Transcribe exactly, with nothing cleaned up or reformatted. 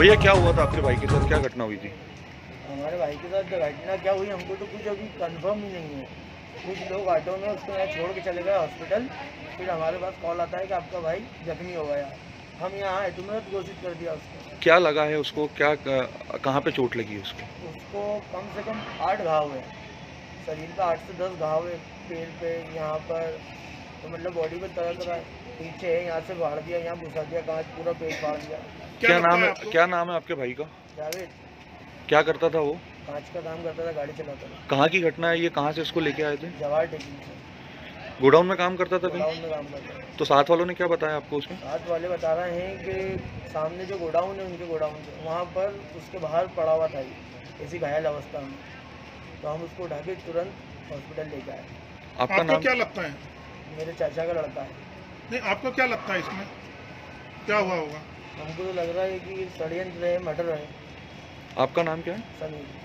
भैया क्या हुआ था आपके भाई के साथ, क्या घटना हुई थी? हमारे भाई के साथ घटना क्या हुई हमको तो कुछ अभी कंफर्म ही नहीं है। कुछ लोग ऑटो में उसको यहाँ छोड़ के चले गए हॉस्पिटल, फिर हमारे पास कॉल आता है कि आपका भाई जख्मी हो गया। हम यहाँ आए, तुरंत घोषित कर दिया उसको। क्या लगा है उसको, क्या कहाँ पे चोट लगी है उसको? उसको कम से कम आठ घाव है, शरीर पे आठ से दस घाव है, पैर पे, यहाँ पर, तो मतलब बॉडी पे तरह तरह, पीछे है, यहाँ से फाड़ दिया, यहाँ घुसा दिया, कांच पूरा पेट फाड़ दिया। क्या नाम है, क्या नाम है आपके भाई का? जावेद। क्या करता था वो? कांच का काम करता था, गाड़ी चलाता था। कहाँ की घटना है ये, कहाँ से इसको लेके आए थे? जवाहर टेकिंग से। गोडाउन में काम करता था कहीं? गोडाउन में काम करता था। तो साथ वालों ने क्या बताया आपको उसमें? साथ वाले बता रहे हैं कि सामने जो गोडाउन है उनके गोडाउन से, वहाँ पर उसके बाहर पड़ा हुआ था ये, ऐसी घायल अवस्था में, तो हम उसको उठा के तुरंत हॉस्पिटल लेके आए। आपका आपको नाम क्या लगता है? मेरे चाचा का लड़का है। नहीं, आपको क्या लगता है इसमें क्या हुआ होगा? हमको तो लग रहा है कि षड्यंत्र है, मर्डर है। आपका नाम क्या है? समीर।